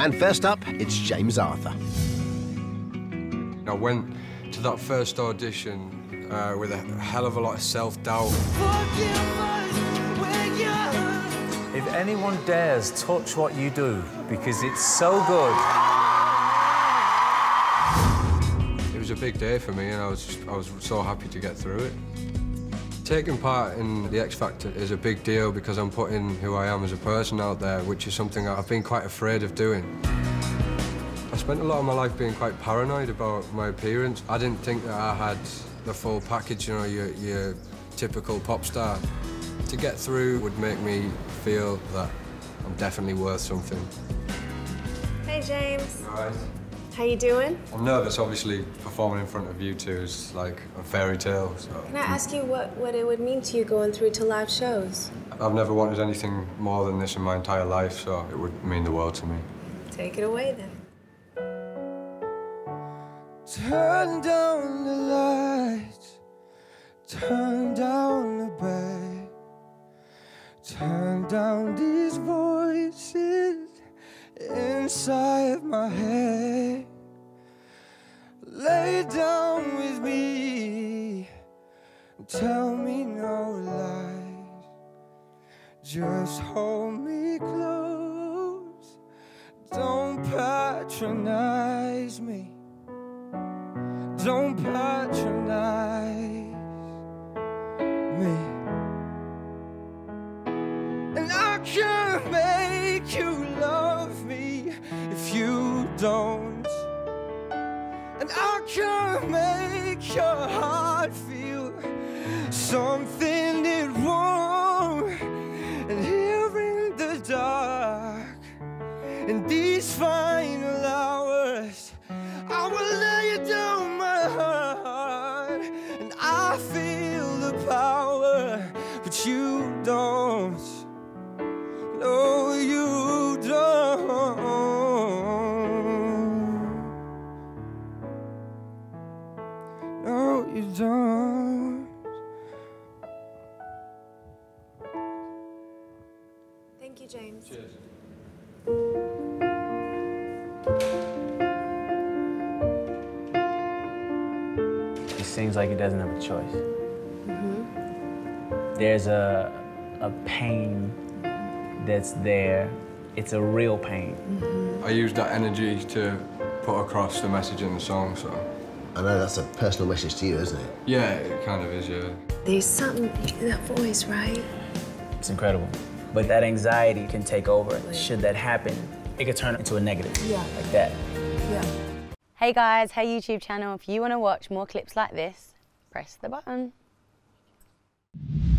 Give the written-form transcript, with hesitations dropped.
And first up, it's James Arthur. I went to that first audition with a hell of a lot of self-doubt. If anyone dares touch what you do, because it's so good. It was a big day for me, and I was so happy to get through it. Taking part in the X Factor is a big deal because I'm putting who I am as a person out there, which is something I've been quite afraid of doing. I spent a lot of my life being quite paranoid about my appearance. I didn't think that I had the full package, you know, your typical pop star. To get through would make me feel that I'm definitely worth something. Hey, James. All right. How you doing? I'm nervous, obviously. Performing in front of you two is like a fairy tale. So. Can I ask you what it would mean to you going through to live shows? I've never wanted anything more than this in my entire life, so it would mean the world to me. Take it away, then. Turn down the lights, turn down the bed, turn down these voices inside my head. Lay down with me, tell me no lies, just hold me close, don't patronize me. Don't patronize me. And I can't make you love me if you don't. And I can't make your heart feel something it won't. And here in the dark, in these final hours, I will lay down my heart, and I feel the power, but you don't. No, you don't. No, you don't. Thank you, James. Cheers. It seems like he doesn't have a choice. There's a pain that's there. It's a real pain. I used that energy to put across the message in the song, so... I know that's a personal message to you, isn't it? Yeah, it kind of is, yeah. There's something, that voice, right? It's incredible. But that anxiety can take over. Should that happen, it could turn into a negative. Yeah. Like that. Yeah. Hey guys, hey YouTube channel, if you want to watch more clips like this, press the button.